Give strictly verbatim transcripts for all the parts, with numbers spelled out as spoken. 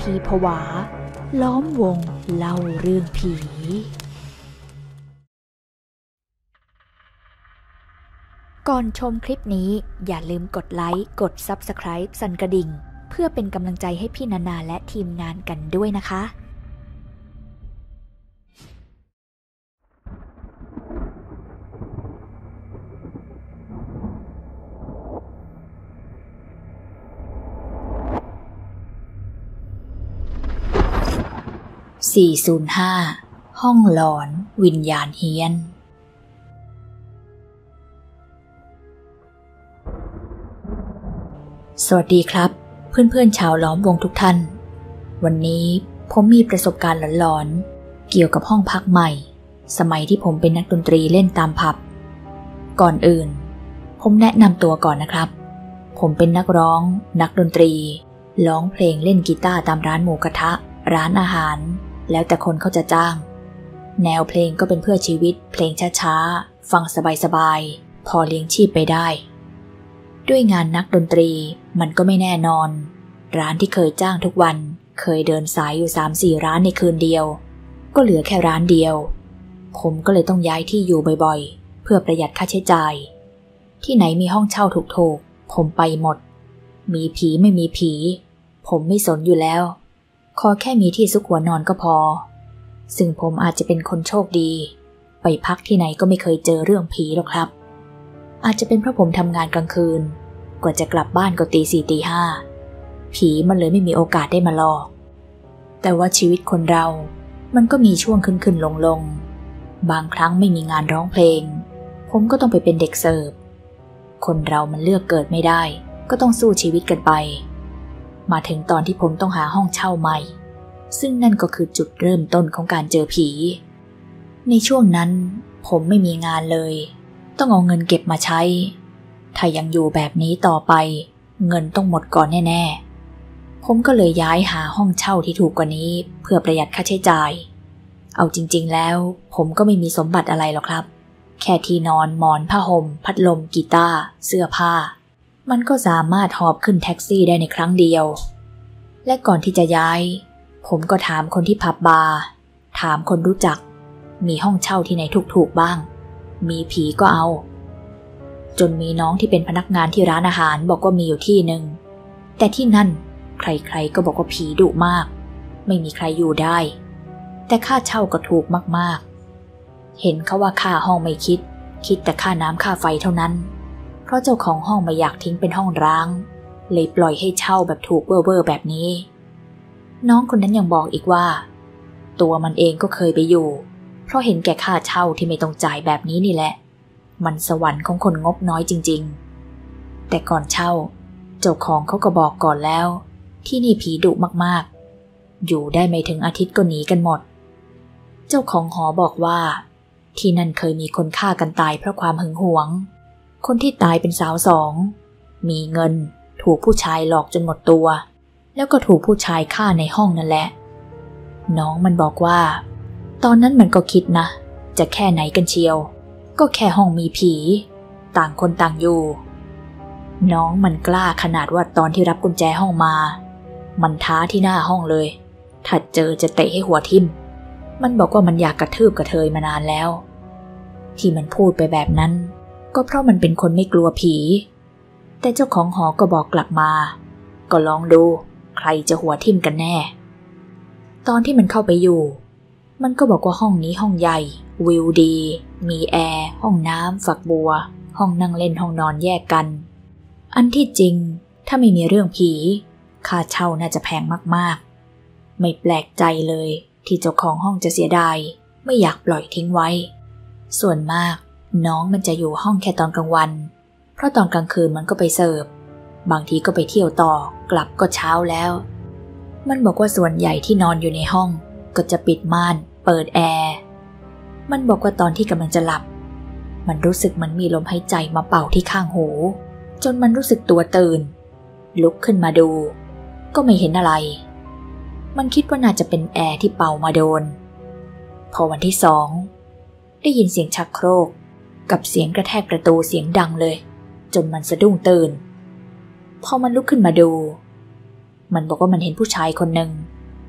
ทีผวาล้อมวงเล่าเรื่องผีก่อนชมคลิปนี้อย่าลืมกดไลค์กด ซับสไครบ์ สั่นกระดิ่งเพื่อเป็นกำลังใจให้พี่นานาและทีมงานกันด้วยนะคะสี่ศูนย์ห้าห้องหลอนวิญญาณเฮี้ยนสวัสดีครับเพื่อนๆชาวล้อมวงทุกท่านวันนี้ผมมีประสบการณ์หลอนๆเกี่ยวกับห้องพักใหม่สมัยที่ผมเป็นนักดนตรีเล่นตามผับก่อนอื่นผมแนะนำตัวก่อนนะครับผมเป็นนักร้องนักดนตรีร้องเพลงเล่นกีตาร์ตามร้านหมูกระทะร้านอาหารแล้วแต่คนเขาจะจ้างแนวเพลงก็เป็นเพื่อชีวิตเพลงช้าๆฟังสบายๆพอเลี้ยงชีพไปได้ด้วยงานนักดนตรีมันก็ไม่แน่นอนร้านที่เคยจ้างทุกวันเคยเดินสายอยู่ สามสี่ ร้านในคืนเดียวก็เหลือแค่ร้านเดียวผมก็เลยต้องย้ายที่อยู่บ่อยๆเพื่อประหยัดค่าใช้จ่ายที่ไหนมีห้องเช่าถูกๆผมไปหมดมีผีไม่มีผีผมไม่สนอยู่แล้วขอแค่มีที่ซุกหัวนอนก็พอซึ่งผมอาจจะเป็นคนโชคดีไปพักที่ไหนก็ไม่เคยเจอเรื่องผีหรอกครับอาจจะเป็นเพราะผมทำงานกลางคืนกว่าจะกลับบ้านก็ตีสี่ตีห้าผีมันเลยไม่มีโอกาสได้มาหลอกแต่ว่าชีวิตคนเรามันก็มีช่วงขึ้นขึ้นลงลงบางครั้งไม่มีงานร้องเพลงผมก็ต้องไปเป็นเด็กเสิร์ฟคนเรามันเลือกเกิดไม่ได้ก็ต้องสู้ชีวิตกันไปมาถึงตอนที่ผมต้องหาห้องเช่าใหม่ซึ่งนั่นก็คือจุดเริ่มต้นของการเจอผีในช่วงนั้นผมไม่มีงานเลยต้องเอาเงินเก็บมาใช้ถ้ายังอยู่แบบนี้ต่อไปเงินต้องหมดก่อนแน่ๆผมก็เลยย้ายหาห้องเช่าที่ถูกกว่านี้เพื่อประหยัดค่าใช้จ่ายเอาจริงๆแล้วผมก็ไม่มีสมบัติอะไรหรอกครับแค่ที่นอนหมอนผ้าห่มพัดลมกีตาร์เสื้อผ้ามันก็สามารถหอบขึ้นแท็กซี่ได้ในครั้งเดียวและก่อนที่จะย้ายผมก็ถามคนที่ผับบาร์ถามคนรู้จักมีห้องเช่าที่ไหนถูกๆบ้างมีผีก็เอาจนมีน้องที่เป็นพนักงานที่ร้านอาหารบอกว่ามีอยู่ที่หนึ่งแต่ที่นั่นใครๆก็บอกว่าผีดุมากไม่มีใครอยู่ได้แต่ค่าเช่าก็ถูกมากๆเห็นเขาว่าค่าห้องไม่คิดคิดแต่ค่าน้ำค่าไฟเท่านั้นเพราะเจ้าของห้องไม่อยากทิ้งเป็นห้องร้างเลยปล่อยให้เช่าแบบถูกเว่อร์ๆแบบนี้น้องคนนั้นยังบอกอีกว่าตัวมันเองก็เคยไปอยู่เพราะเห็นแก่ค่าเช่าที่ไม่ต้องจ่ายแบบนี้นี่แหละมันสวรรค์ของคนงบน้อยจริงๆแต่ก่อนเช่าเจ้าของเขาก็บอกก่อนแล้วที่นี่ผีดุมากๆอยู่ได้ไม่ถึงอาทิตย์ก็หนีกันหมดเจ้าของหอบอกว่าที่นั่นเคยมีคนฆ่ากันตายเพราะความหึงหวงคนที่ตายเป็นสาวสองมีเงินถูกผู้ชายหลอกจนหมดตัวแล้วก็ถูกผู้ชายฆ่าในห้องนั่นแหละน้องมันบอกว่าตอนนั้นมันก็คิดนะจะแค่ไหนกันเชียวก็แค่ห้องมีผีต่างคนต่างอยู่น้องมันกล้าขนาดว่าตอนที่รับกุญแจห้องมามันท้าที่หน้าห้องเลยถ้าเจอจะเตะให้หัวทิ่มมันบอกว่ามันอยากกระทืบกระเทยมานานแล้วที่มันพูดไปแบบนั้นก็เพราะมันเป็นคนไม่กลัวผีแต่เจ้าของหอก็บอกกลับมาก็ลองดูใครจะหัวทิ่มกันแน่ตอนที่มันเข้าไปอยู่มันก็บอกว่าห้องนี้ห้องใหญ่วิวดีมีแอร์ห้องน้ำฝักบัวห้องนั่งเล่นห้องนอนแยกกันอันที่จริงถ้าไม่มีเรื่องผีค่าเช่าน่าจะแพงมากๆไม่แปลกใจเลยที่เจ้าของห้องจะเสียดายไม่อยากปล่อยทิ้งไว้ส่วนมากน้องมันจะอยู่ห้องแค่ตอนกลางวันเพราะตอนกลางคืนมันก็ไปเสิร์ฟบางทีก็ไปเที่ยวต่อกลับก็เช้าแล้วมันบอกว่าส่วนใหญ่ที่นอนอยู่ในห้องก็จะปิดม่านเปิดแอร์มันบอกว่าตอนที่กำลังจะหลับมันรู้สึกเหมือนมีลมหายใจมาเป่าที่ข้างหูจนมันรู้สึกตัวตื่นลุกขึ้นมาดูก็ไม่เห็นอะไรมันคิดว่าน่าจะเป็นแอร์ที่เป่ามาโดนพอวันที่สองได้ยินเสียงชักโครกกับเสียงกระแทกประตูเสียงดังเลยจนมันสะดุ้งตื่นพอมันลุกขึ้นมาดูมันบอกว่ามันเห็นผู้ชายคนหนึ่ง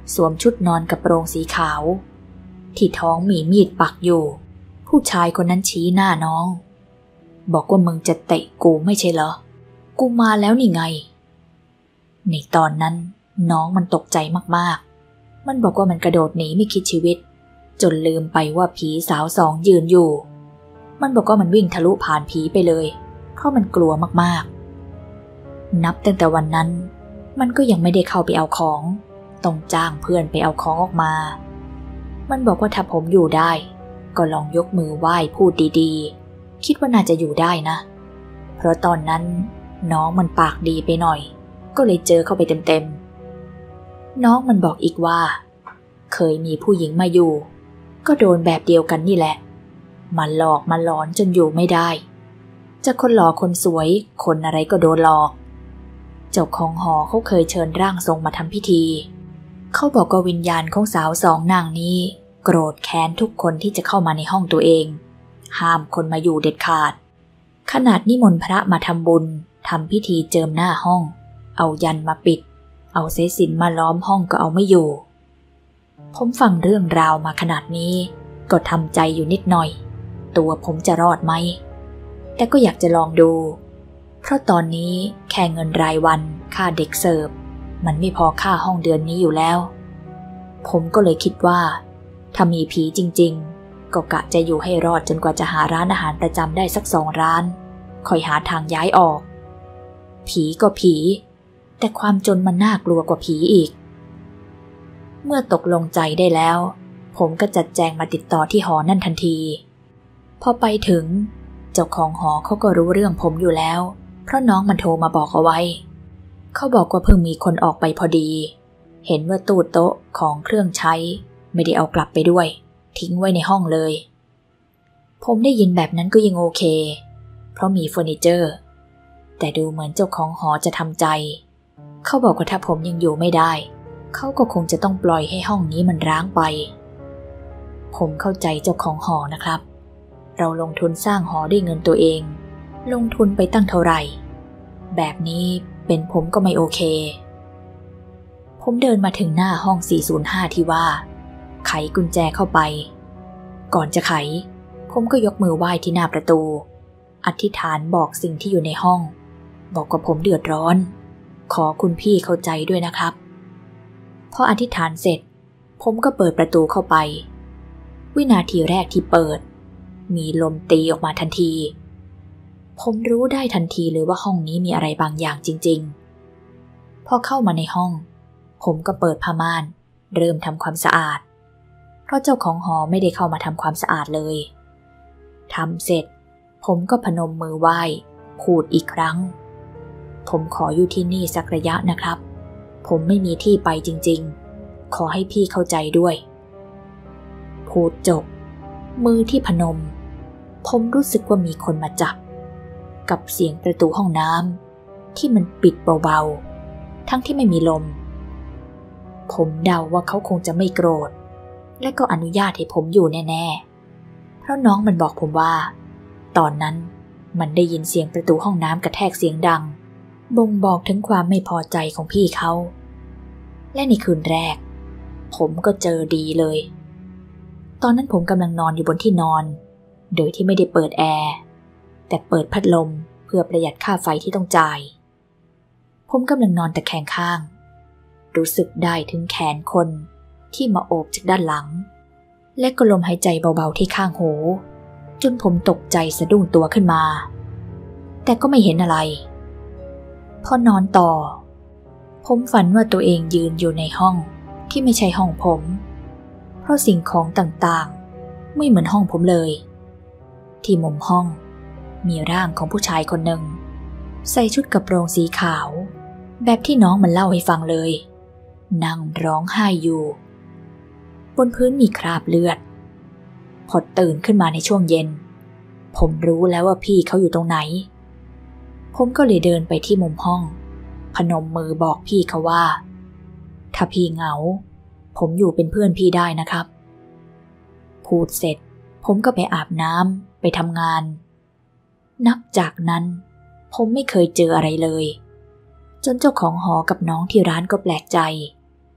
สวมชุดนอนกระโปรงสีขาวที่ท้องมีมีดปักอยู่ผู้ชายคนนั้นชี้หน้าน้องบอกว่ามึงจะเตะกูไม่ใช่เหรอกูมาแล้วนี่ไงในตอนนั้นน้องมันตกใจมากๆมันบอกว่ามันกระโดดหนีไม่คิดชีวิตจนลืมไปว่าผีสาวสองยืนอยู่มันบอกว่ามันวิ่งทะลุผ่านผีไปเลยเพราะมันกลัวมากๆนับตั้งแต่วันนั้นมันก็ยังไม่ได้เข้าไปเอาของต้องจ้างเพื่อนไปเอาของออกมามันบอกว่าถ้าผมอยู่ได้ก็ลองยกมือไหว้พูดดีๆคิดว่าน่าจะอยู่ได้นะเพราะตอนนั้นน้องมันปากดีไปหน่อยก็เลยเจอเข้าไปเต็มๆน้องมันบอกอีกว่าเคยมีผู้หญิงมาอยู่ก็โดนแบบเดียวกันนี่แหละมาหลอกมาหลอนจนอยู่ไม่ได้จะคนหล่อคนสวยคนอะไรก็โดนหลอกเจ้าของหอเขาเคยเชิญร่างทรงมาทำพิธีเขาบอกว่าวิญญาณของสาวสองนางนี้โกรธแค้นทุกคนที่จะเข้ามาในห้องตัวเองห้ามคนมาอยู่เด็ดขาดขนาดนิมนต์พระมาทำบุญทำพิธีเจิมหน้าห้องเอายันมาปิดเอาเศษสิญจน์มาล้อมห้องก็เอาไม่อยู่ผมฟังเรื่องราวมาขนาดนี้ก็ทำใจอยู่นิดหน่อยตัวผมจะรอดไหมแต่ก็อยากจะลองดูเพราะตอนนี้แค่เงินรายวันค่าเด็กเสิร์ฟมันไม่พอค่าห้องเดือนนี้อยู่แล้วผมก็เลยคิดว่าถ้ามีผีจริงๆก็กะจะอยู่ให้รอดจนกว่าจะหาร้านอาหารประจำได้สักสองร้านค่อยหาทางย้ายออกผีก็ผีแต่ความจนมันน่ากลัวกว่าผีอีกเมื่อตกลงใจได้แล้วผมก็จัดแจงมาติดต่อที่หอนั่นทันทีพอไปถึงเจ้าของหอเขาก็รู้เรื่องผมอยู่แล้วเพราะน้องมันโทรมาบอกเอาไว้เขาบอกว่าเพิ่งมีคนออกไปพอดีเห็นว่าตู้โต๊ะของเครื่องใช้ไม่ได้เอากลับไปด้วยทิ้งไว้ในห้องเลยผมได้ยินแบบนั้นก็ยังโอเคเพราะมีเฟอร์นิเจอร์แต่ดูเหมือนเจ้าของหอจะทำใจเขาบอกว่าถ้าผมยังอยู่ไม่ได้เขาก็คงจะต้องปล่อยให้ห้องนี้มันร้างไปผมเข้าใจเจ้าของหอนะครับเราลงทุนสร้างหอด้วยเงินตัวเองลงทุนไปตั้งเท่าไหร่แบบนี้เป็นผมก็ไม่โอเคผมเดินมาถึงหน้าห้องสี่ศูนย์ห้าที่ว่าไขกุญแจเข้าไปก่อนจะไขผมก็ยกมือไหว้ที่หน้าประตูอธิษฐานบอกสิ่งที่อยู่ในห้องบอกว่าผมเดือดร้อนขอคุณพี่เข้าใจด้วยนะครับพออธิษฐานเสร็จผมก็เปิดประตูเข้าไปวินาทีแรกที่เปิดมีลมตีออกมาทันทีผมรู้ได้ทันทีเลยว่าห้องนี้มีอะไรบางอย่างจริงๆพอเข้ามาในห้องผมก็เปิดผ้าม่านเริ่มทำความสะอาดเพราะเจ้าของหอไม่ได้เข้ามาทำความสะอาดเลยทำเสร็จผมก็พนมมือไหว้พูดอีกครั้งผมขออยู่ที่นี่สักระยะนะครับผมไม่มีที่ไปจริงๆขอให้พี่เข้าใจด้วยพูดจบมือที่พนมผมรู้สึกว่ามีคนมาจับกับเสียงประตูห้องน้ำที่มันปิดเบาๆทั้งที่ไม่มีลมผมเดาว่าเขาคงจะไม่โกรธและก็อนุญาตให้ผมอยู่แน่ๆเพราะน้องมันบอกผมว่าตอนนั้นมันได้ยินเสียงประตูห้องน้ำกระแทกเสียงดังบ่งบอกถึงความไม่พอใจของพี่เขาและในคืนแรกผมก็เจอดีเลยตอนนั้นผมกำลังนอนอยู่บนที่นอนโดยที่ไม่ได้เปิดแอร์แต่เปิดพัดลมเพื่อประหยัดค่าไฟที่ต้องจ่ายผมกำลังนอนตะแคงข้างรู้สึกได้ถึงแขนคนที่มาโอบจากด้านหลังและก็ลมหายใจเบาๆที่ข้างหูจนผมตกใจสะดุ้งตัวขึ้นมาแต่ก็ไม่เห็นอะไรพอนอนต่อผมฝันว่าตัวเองยืนอยู่ในห้องที่ไม่ใช่ห้องผมเพราะสิ่งของต่างๆไม่เหมือนห้องผมเลยที่มุมห้องมีร่างของผู้ชายคนหนึ่งใส่ชุดกระโปรงสีขาวแบบที่น้องมันเล่าให้ฟังเลยนั่งร้องไห้อยู่บนพื้นมีคราบเลือดพอตื่นขึ้นมาในช่วงเย็นผมรู้แล้วว่าพี่เขาอยู่ตรงไหนผมก็เลยเดินไปที่มุมห้องพนมมือบอกพี่เขาว่าถ้าพี่เหงาผมอยู่เป็นเพื่อนพี่ได้นะครับพูดเสร็จผมก็ไปอาบน้ำไปทำงานนับจากนั้นผมไม่เคยเจออะไรเลยจนเจ้าของหอกับน้องที่ร้านก็แปลกใจ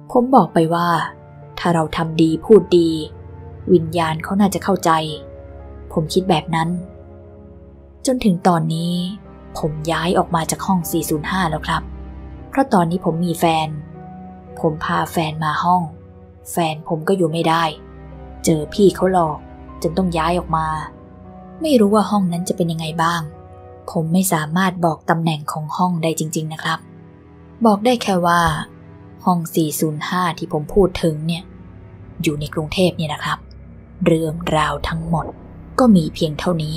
ผมบอกไปว่าถ้าเราทำดีพูดดีวิญญาณเขาน่าจะเข้าใจผมคิดแบบนั้นจนถึงตอนนี้ผมย้ายออกมาจากห้องสี่ศูนย์ห้าแล้วครับเพราะตอนนี้ผมมีแฟนผมพาแฟนมาห้องแฟนผมก็อยู่ไม่ได้เจอพี่เขาหลอกจนต้องย้ายออกมาไม่รู้ว่าห้องนั้นจะเป็นยังไงบ้างผมไม่สามารถบอกตำแหน่งของห้องได้จริงๆนะครับบอกได้แค่ว่าห้องสี่ศูนย์ห้าที่ผมพูดถึงเนี่ยอยู่ในกรุงเทพเนี่ยนะครับเรื่องราวทั้งหมดก็มีเพียงเท่านี้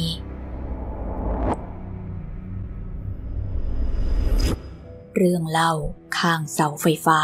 เรื่องเล่าข้างเสาไฟฟ้า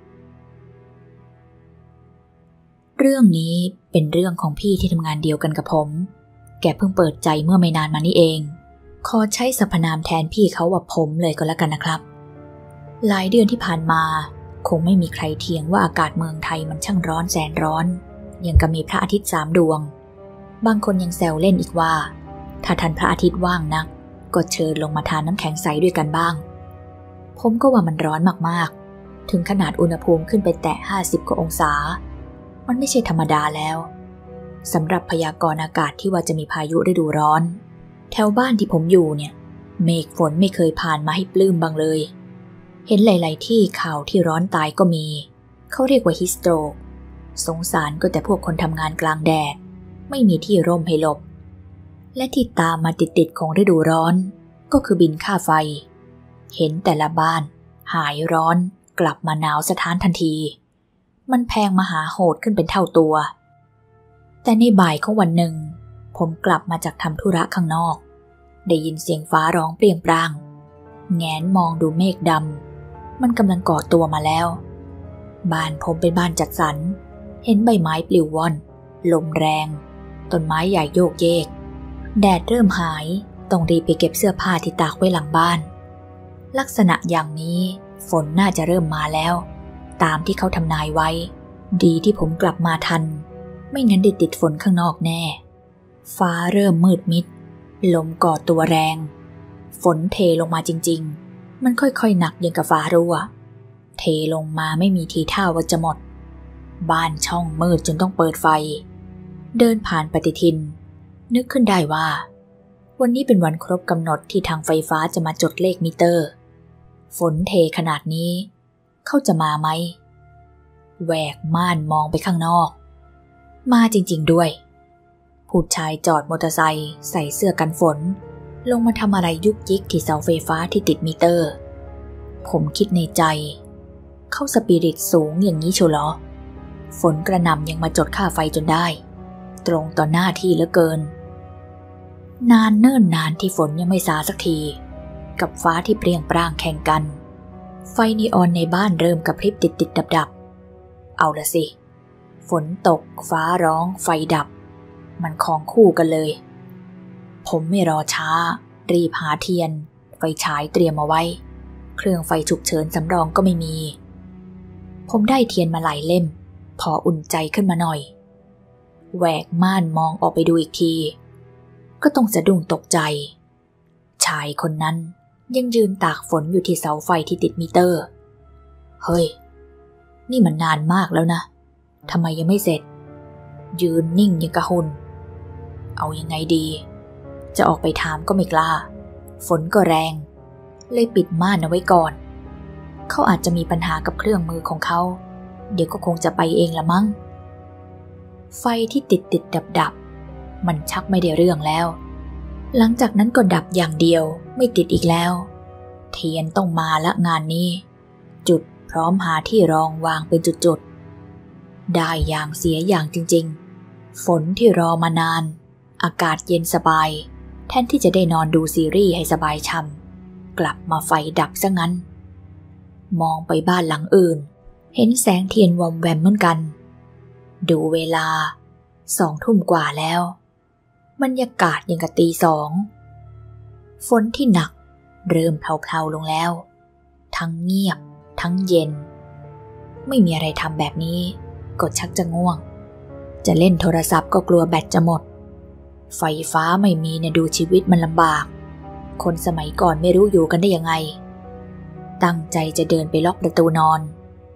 เรื่องนี้เป็นเรื่องของพี่ที่ทำงานเดียวกันกับผมแกเพิ่งเปิดใจเมื่อไม่นานมานี้เองขอใช้สรรพนามแทนพี่เขาว่าผมเลยก็แล้วกันนะครับหลายเดือนที่ผ่านมาคงไม่มีใครเถียงว่าอากาศเมืองไทยมันช่างร้อนแสนร้อนยังกับมีพระอาทิตย์สามดวงบางคนยังแซวเล่นอีกว่าถ้าท่านพระอาทิตย์ว่างนักก็เชิญลงมาทานน้ำแข็งใสด้วยกันบ้างผมก็ว่ามันร้อนมากๆถึงขนาดอุณหภูมิขึ้นไปแตะห้าสิบกว่าองศามันไม่ใช่ธรรมดาแล้วสำหรับพยากรณ์อากาศที่ว่าจะมีพายุฤดูร้อนแถวบ้านที่ผมอยู่เนี่ยเมฆฝนไม่เคยผ่านมาให้ปลื้มบ้างเลยเห็นหลายๆที่ข่าวที่ร้อนตายก็มีเขาเรียกว่าฮิสโตรกสงสารก็แต่พวกคนทำงานกลางแดดไม่มีที่ร่มให้หลบและที่ตามมาติดๆของฤดูร้อนก็คือบินค่าไฟเห็นแต่ละบ้านหายร้อนกลับมาหนาวสะท้านทันทีมันแพงมหาโหดขึ้นเป็นเท่าตัวแต่ในบ่ายของวันหนึ่งผมกลับมาจากทำธุระข้างนอกได้ยินเสียงฟ้าร้องเปรี้ยงปร้างแงนมองดูเมฆดำมันกำลังก่อตัวมาแล้วบ้านผมเป็นบ้านจัดสรรเห็นใบไม้ปลิวว่อนลมแรงต้นไม้ใหญ่โยกเยกแดดเริ่มหายต้องรีบไปเก็บเสื้อผ้าที่ตากไว้หลังบ้านลักษณะอย่างนี้ฝนน่าจะเริ่มมาแล้วตามที่เขาทำนายไว้ดีที่ผมกลับมาทันไม่งั้นได้ติดฝนข้างนอกแน่ฟ้าเริ่มมืดมิดลมก่อตัวแรงฝนเทลงมาจริงๆมันค่อยๆหนักอย่างกับฟ้ารั่วเทลงมาไม่มีทีท่าว่าจะหมดบ้านช่องมืดจนต้องเปิดไฟเดินผ่านปฏิทินนึกขึ้นได้ว่าวันนี้เป็นวันครบกำหนดที่ทางไฟฟ้าจะมาจดเลขมิเตอร์ฝนเทขนาดนี้เขาจะมาไหมแหวกม่านมองไปข้างนอกมาจริงๆด้วยผู้ชายจอดมอเตอร์ไซค์ใส่เสื้อกันฝนลงมาทำอะไรยุกยิกที่เสาไฟฟ้าที่ติดมิเตอร์ผมคิดในใจเขาสปิริตสูงอย่างนี้เชียวเหรอฝนกระหน่ำยังมาจดค่าไฟจนได้ตรงต่อหน้าที่เหลือเกินนานเนิ่นนานที่ฝนยังไม่ซาสักทีกับฟ้าที่เปรี้ยงปร้างแข่งกันไฟนีออนในบ้านเริ่มกระพริบติดติดดับดับเอาละสิฝนตกฟ้าร้องไฟดับมันของคู่กันเลยผมไม่รอช้ารีบหาเทียนไฟฉายเตรียมเอาไว้เครื่องไฟฉุกเฉินสำรองก็ไม่มีผมได้เทียนมาหลายเล่มพออุ่นใจขึ้นมาหน่อยแหวกม่านมองออกไปดูอีกทีก็ต้องสะดุ้งตกใจชายคนนั้นยังยืนตากฝนอยู่ที่เสาไฟที่ติดมิเตอร์เฮ้ยนี่มันนานมากแล้วนะทำไมยังไม่เสร็จยืนนิ่งยังกะหุ่นเอายังไงดีจะออกไปถามก็ไม่กล้าฝนก็แรงเลยปิดม่านเอาไว้ก่อนเขาอาจจะมีปัญหากับเครื่องมือของเขาเดี๋ยวก็คงจะไปเองละมั้งไฟที่ติดติดดับดับมันชักไม่ได้เรื่องแล้วหลังจากนั้นก็ดับอย่างเดียวไม่ติดอีกแล้วเทียนต้องมาละงานนี้จุดพร้อมหาที่รองวางเป็นจุดๆได้อย่างเสียอย่างจริงๆฝนที่รอมานานอากาศเย็นสบายแทนที่จะได้นอนดูซีรีส์ให้สบายช่ำกลับมาไฟดับซะงั้นมองไปบ้านหลังอื่นเห็นแสงเทียนวอมแวมเหมือนกันดูเวลาสองทุ่มกว่าแล้วบรรยากาศยังกับตีสองฝนที่หนักเริ่มเพลาๆลงแล้วทั้งเงียบทั้งเย็นไม่มีอะไรทำแบบนี้ก็ชักจะง่วงจะเล่นโทรศัพท์ก็กลัวแบตจะหมดไฟฟ้าไม่มีเนี่ยดูชีวิตมันลำบากคนสมัยก่อนไม่รู้อยู่กันได้ยังไงตั้งใจจะเดินไปล็อกประตูนอน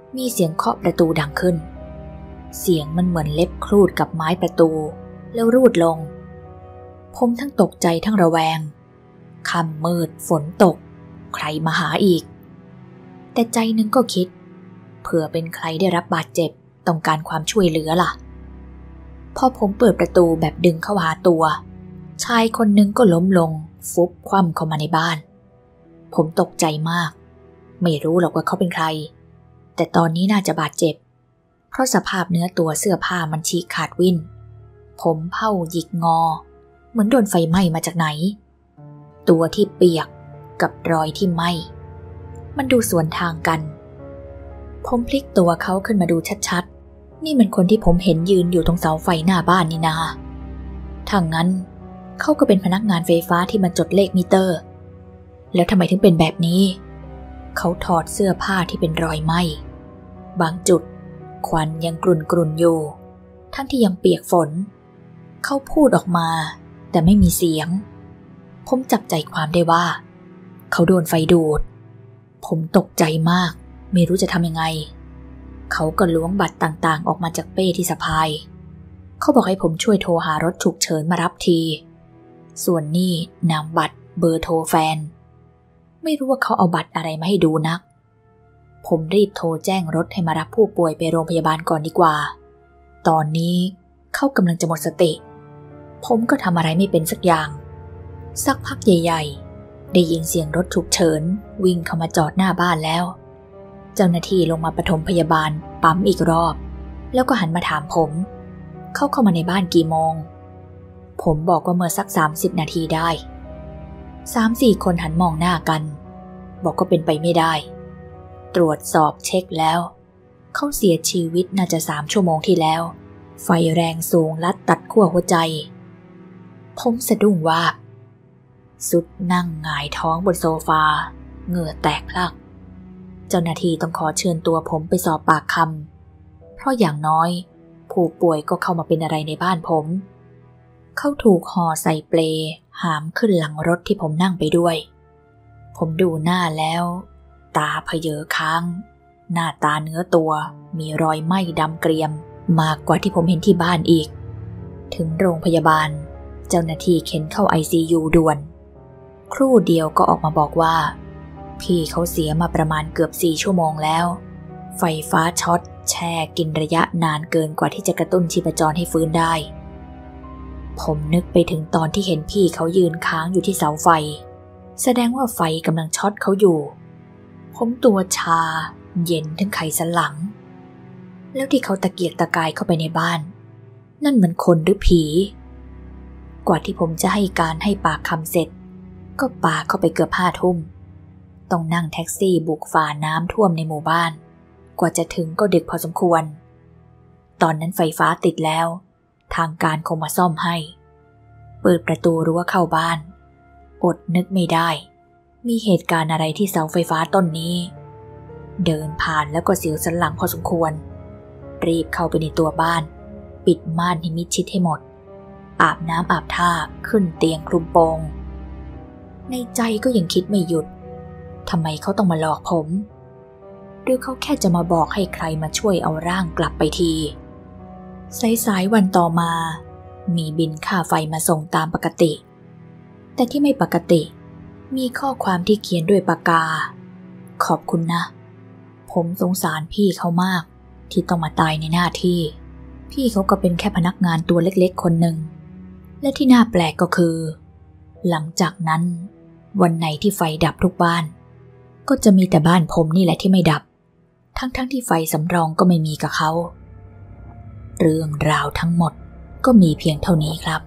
มีเสียงเคาะประตูดังขึ้นเสียงมันเหมือนเล็บครูดกับไม้ประตูแล้วรูดลงผมทั้งตกใจทั้งระแวงค่ำมืดฝนตกใครมาหาอีกแต่ใจนึงก็คิดเผื่อเป็นใครได้รับบาดเจ็บต้องการความช่วยเหลือล่ะพอผมเปิดประตูแบบดึงเข้าหาตัวชายคนนึงก็ล้มลงฟุบคว่ำเข้ามาในบ้านผมตกใจมากไม่รู้หรอกว่าเขาเป็นใครแต่ตอนนี้น่าจะบาดเจ็บเพราะสภาพเนื้อตัวเสื้อผ้ามันฉีกขาดวิ่นผมเผ้าหยิกงอเหมือนโดนไฟไหม้มาจากไหนตัวที่เปียกกับรอยที่ไหม้มันดูสวนทางกันผมพลิกตัวเขาขึ้นมาดูชัดๆนี่มันคนที่ผมเห็นยืนอยู่ตรงเสาไฟหน้าบ้านนี่นาถ้างั้นเขาก็เป็นพนักงานไฟฟ้าที่มาจดเลขมิเตอร์แล้วทำไมถึงเป็นแบบนี้เขาถอดเสื้อผ้าที่เป็นรอยไหม้บางจุดควันยังกรุ่นๆอยู่ทั้งที่ยังเปียกฝนเขาพูดออกมาแต่ไม่มีเสียงผมจับใจความได้ว่าเขาโดนไฟดูดผมตกใจมากไม่รู้จะทำยังไงเขาก็ล้วงบัตรต่างๆออกมาจากเป้ที่สะพายเขาบอกให้ผมช่วยโทรหารถฉุกเฉินมารับทีส่วนนี่นามบัตรเบอร์โทรแฟนไม่รู้ว่าเขาเอาบัตรอะไรมาให้ดูนักผมรีบโทรแจ้งรถให้มารับผู้ป่วยไปโรงพยาบาลก่อนดีกว่าตอนนี้เขากำลังจะหมดสติผมก็ทำอะไรไม่เป็นสักอย่างสักพักใหญ่ๆได้ยินเสียงรถฉุกเฉินวิ่งเข้ามาจอดหน้าบ้านแล้วเจ้าหน้าที่ลงมาปฐมพยาบาลปั๊มอีกรอบแล้วก็หันมาถามผมเข้าเข้ามาในบ้านกี่โมงผมบอกว่าเมื่อสักสามสิบนาทีได้ สามสี่ คนหันมองหน้ากันบอกก็เป็นไปไม่ได้ตรวจสอบเช็คแล้วเขาเสียชีวิตน่าจะสามชั่วโมงที่แล้วไฟแรงสูงลัดตัดขั้วหัวใจผมสะดุ้งว่าสุดนั่งหงายท้องบนโซฟาเหงื่อแตกพลักเจ้าหน้าที่ต้องขอเชิญตัวผมไปสอบปากคำเพราะอย่างน้อยผู้ป่วยก็เข้ามาเป็นอะไรในบ้านผมเขาถูกห่อใส่เปลหามขึ้นหลังรถที่ผมนั่งไปด้วยผมดูหน้าแล้วตาเพเยอค้างหน้าตาเนื้อตัวมีรอยไหม้ดำเกรียมมากกว่าที่ผมเห็นที่บ้านอีกถึงโรงพยาบาลเจ้าหน้าที่เข็นเข้า ไอ ซี ยู ด่วนครู่เดียวก็ออกมาบอกว่าพี่เขาเสียมาประมาณเกือบสี่ชั่วโมงแล้วไฟฟ้าช็อตแช่กินระยะนานเกินกว่าที่จะกระตุ้นชีพจรให้ฟื้นได้ผมนึกไปถึงตอนที่เห็นพี่เขายืนค้างอยู่ที่เสาไฟแสดงว่าไฟกำลังช็อตเขาอยู่ผมตัวชาเย็นถึงไขสันหลังแล้วที่เขาตะเกียกตะกายเข้าไปในบ้านนั่นเหมือนคนหรือผีกว่าที่ผมจะให้การให้ปากคำเสร็จก็ปาเข้าไปเกือบห้าทุ่มต้องนั่งแท็กซี่บุกฝ่าน้ำท่วมในหมู่บ้านกว่าจะถึงก็ดึกพอสมควรตอนนั้นไฟฟ้าติดแล้วทางการคงมาซ่อมให้เปิดประตูรั้วเข้าบ้านอดนึกไม่ได้มีเหตุการณ์อะไรที่เสาไฟฟ้าต้นนี้เดินผ่านแล้วก็เสียวสันหลังพอสมควรรีบเข้าไปในตัวบ้านปิดม่านให้มิดชิดให้หมดอาบน้ำอาบท่าขึ้นเตียงคลุมโปงในใจก็ยังคิดไม่หยุดทำไมเขาต้องมาหลอกผมหรือเขาแค่จะมาบอกให้ใครมาช่วยเอาร่างกลับไปทีสายๆวันต่อมามีบินค่าไฟมาส่งตามปกติแต่ที่ไม่ปกติมีข้อความที่เขียนด้วยปากกาขอบคุณนะผมสงสารพี่เขามากที่ต้องมาตายในหน้าที่พี่เขาก็เป็นแค่พนักงานตัวเล็กๆคนหนึ่งและที่น่าแปลกก็คือหลังจากนั้นวันไหนที่ไฟดับทุกบ้านก็จะมีแต่บ้านผมนี่แหละที่ไม่ดับทั้งๆ ท, ที่ไฟสำรองก็ไม่มีกับเขาเรื่องราวทั้งหมดก็มีเพียงเท่านี้ครับ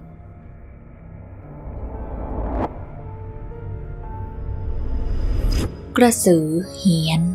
กระสือเฮียน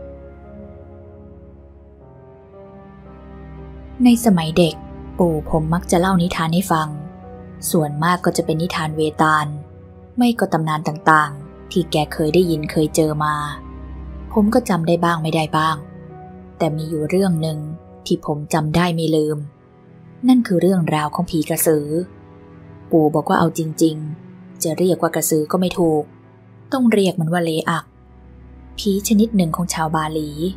ในสมัยเด็กปู่ผมมักจะเล่านิทานให้ฟังส่วนมากก็จะเป็นนิทานเวตาลไม่ก็ตำนานต่างๆที่แกเคยได้ยินเคยเจอมาผมก็จำได้บ้างไม่ได้บ้างแต่มีอยู่เรื่องหนึ่งที่ผมจำได้ไม่ลืมนั่นคือเรื่องราวของผีกระสือปู่บอกว่าเอาจริงๆจะเรียกว่ากระสือก็ไม่ถูกต้องเรียกมันว่าเลอักผีชนิดหนึ่งของชาวบาหลี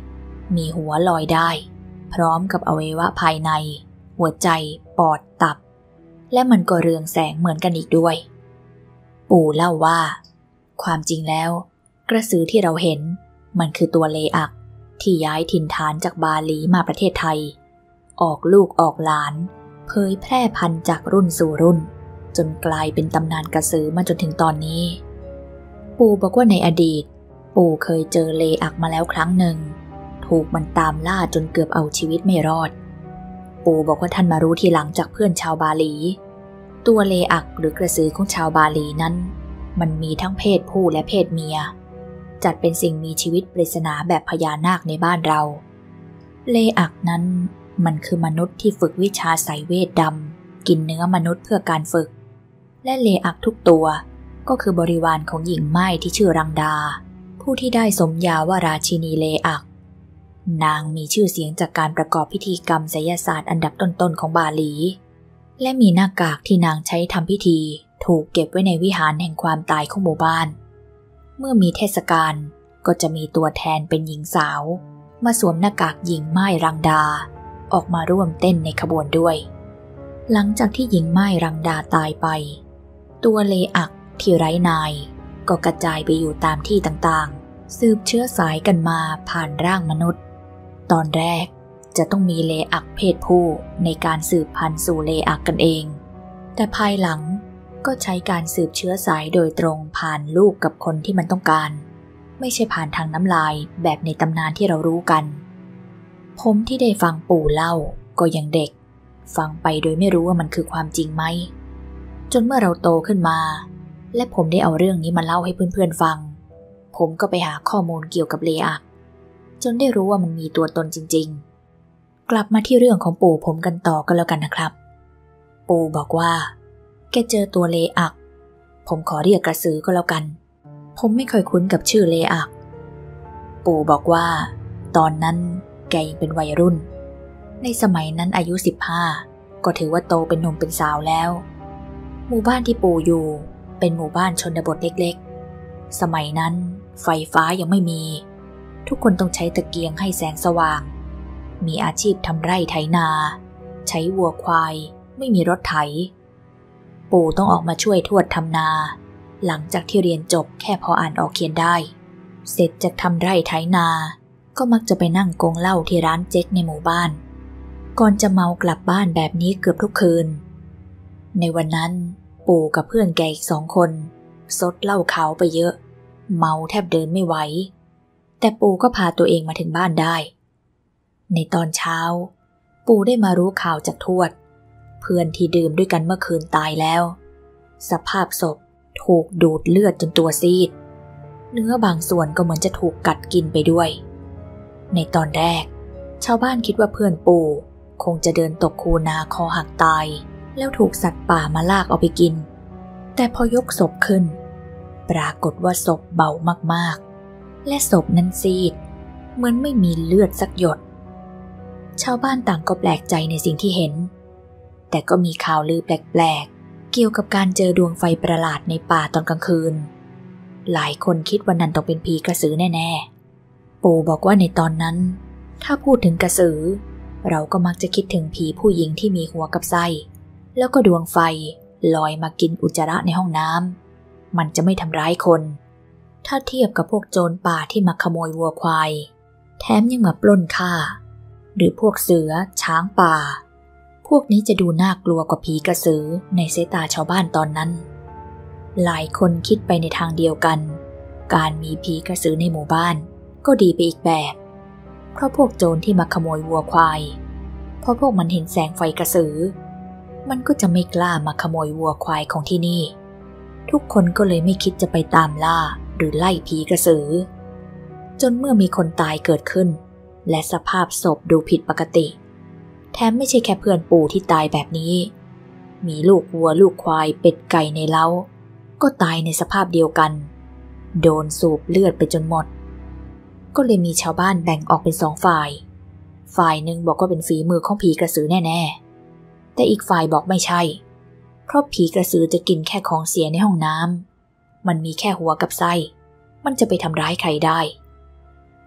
มีหัวลอยได้พร้อมกับอวัยวะภายในหัวใจปอดตับและมันก็เรืองแสงเหมือนกันอีกด้วยปู่เล่าว่าความจริงแล้วกระสือที่เราเห็นมันคือตัวเลอักที่ย้ายถิ่นฐานจากบาหลีมาประเทศไทยออกลูกออกหลานเผยแพร่พันธุ์จากรุ่นสู่รุ่นจนกลายเป็นตำนานกระสือมาจนถึงตอนนี้ปู่บอกว่าในอดีตปู่เคยเจอเลอักมาแล้วครั้งหนึ่งถูกมันตามล่าจนเกือบเอาชีวิตไม่รอดปู่บอกว่าท่านมารู้ทีหลังจากเพื่อนชาวบาหลีตัวเลอักหรือกระสือของชาวบาหลีนั้นมันมีทั้งเพศผู้และเพศเมียจัดเป็นสิ่งมีชีวิตปริศนาแบบพญานาคในบ้านเราเลอักนั้นมันคือมนุษย์ที่ฝึกวิชาไสยเวทดำกินเนื้อมนุษย์เพื่อการฝึกและเลอักทุกตัวก็คือบริวารของหญิงไม้ที่ชื่อรังดาผู้ที่ได้สมญาว่าราชินีเลอักนางมีชื่อเสียงจากการประกอบพิธีกรรมไสยศาสตร์อันดับต้นๆของบาหลีและมีหน้ากากที่นางใช้ทำพิธีถูกเก็บไว้ในวิหารแห่งความตายของหมู่บ้านเมื่อมีเทศกาลก็จะมีตัวแทนเป็นหญิงสาวมาสวมหน้ากากหญิงไม้รังดาออกมาร่วมเต้นในขบวนด้วยหลังจากที่หญิงไม้รังดาตายไปตัวเลอักที่ไร้นายก็กระจายไปอยู่ตามที่ต่างๆสืบเชื้อสายกันมาผ่านร่างมนุษย์ตอนแรกจะต้องมีเลอักเพศผู้ในการสืบพันธุ์สู่เลอักกันเองแต่ภายหลังก็ใช้การสืบเชื้อสายโดยตรงผ่านลูกกับคนที่มันต้องการไม่ใช่ผ่านทางน้ำลายแบบในตำนานที่เรารู้กันผมที่ได้ฟังปู่เล่าก็ยังเด็กฟังไปโดยไม่รู้ว่ามันคือความจริงไหมจนเมื่อเราโตขึ้นมาและผมได้เอาเรื่องนี้มาเล่าให้เพื่อนๆฟังผมก็ไปหาข้อมูลเกี่ยวกับเลอักจนได้รู้ว่ามันมีตัวตนจริงๆกลับมาที่เรื่องของปู่ผมกันต่อกันแล้วกันนะครับปู่บอกว่าแกเจอตัวเลอักผมขอเรียกกระสือก็แล้วกันผมไม่เคยคุ้นกับชื่อเลอักปู่บอกว่าตอนนั้นแกยังเป็นวัยรุ่นในสมัยนั้นอายุสิบห้าก็ถือว่าโตเป็นหนุ่มเป็นสาวแล้วหมู่บ้านที่ปู่อยู่เป็นหมู่บ้านชนบทเล็กๆสมัยนั้นไฟฟ้ายังไม่มีทุกคนต้องใช้ตะเกียงให้แสงสว่างมีอาชีพทำไร่ไถนาใช้วัวควายไม่มีรถไถปู่ต้องออกมาช่วยทวดทำนาหลังจากที่เรียนจบแค่พออ่านออกเขียนได้เสร็จจากทำไร่ไถนาก็มักจะไปนั่งกงเหล้าที่ร้านเจ๊กในหมู่บ้านก่อนจะเมากลับบ้านแบบนี้เกือบทุกคืนในวันนั้นปู่กับเพื่อนแกอีกสองคนซดเหล้าขาวไปเยอะเมาแทบเดินไม่ไหวแต่ปู่ก็พาตัวเองมาถึงบ้านได้ในตอนเช้าปู่ได้มารู้ข่าวจากทวดเพื่อนที่ดื่มด้วยกันเมื่อคืนตายแล้วสภาพศพถูกดูดเลือดจนตัวซีดเนื้อบางส่วนก็เหมือนจะถูกกัดกินไปด้วยในตอนแรกชาวบ้านคิดว่าเพื่อนปู่คงจะเดินตกคูนาคอหักตายแล้วถูกสัตว์ป่ามาลากเอาไปกินแต่พอยกศพขึ้นปรากฏว่าศพเบามากๆและศพนั้นซีดเหมือนไม่มีเลือดสักหยดชาวบ้านต่างก็แปลกใจในสิ่งที่เห็นแต่ก็มีข่าวลือแปลกๆเกี่ยวกับการเจอดวงไฟประหลาดในป่าตอนกลางคืนหลายคนคิดว่านั่นต้องเป็นผีกระสือแน่ๆปู่บอกว่าในตอนนั้นถ้าพูดถึงกระสือเราก็มักจะคิดถึงผีผู้หญิงที่มีหัวกับไส้แล้วก็ดวงไฟลอยมากินอุจจาระในห้องน้ำมันจะไม่ทำร้ายคนถ้าเทียบกับพวกโจรป่าที่มาขโมยวัวควายแถมยังมาปล้นฆ่าหรือพวกเสือช้างป่าพวกนี้จะดูน่ากลัวกว่าผีกระสือในสายตาชาวบ้านตอนนั้นหลายคนคิดไปในทางเดียวกันการมีผีกระสือในหมู่บ้านก็ดีไปอีกแบบเพราะพวกโจรที่มาขโมยวัวควายพอพวกมันเห็นแสงไฟกระสือมันก็จะไม่กล้ามาขโมยวัวควายของที่นี่ทุกคนก็เลยไม่คิดจะไปตามล่าหรือไล่ผีกระสือจนเมื่อมีคนตายเกิดขึ้นและสภาพศพดูผิดปกติแถมไม่ใช่แค่เพื่อนปู่ที่ตายแบบนี้มีลูกวัวลูกควายเป็ดไก่ในเล้าก็ตายในสภาพเดียวกันโดนสูบเลือดไปจนหมดก็เลยมีชาวบ้านแบ่งออกเป็นสองฝ่ายฝ่ายหนึ่งบอกว่าเป็นฝีมือของผีกระสือแน่ๆแต่อีกฝ่ายบอกไม่ใช่เพราะผีกระสือจะกินแค่ของเสียในห้องน้ำมันมีแค่หัวกับไส้มันจะไปทำร้ายใครได้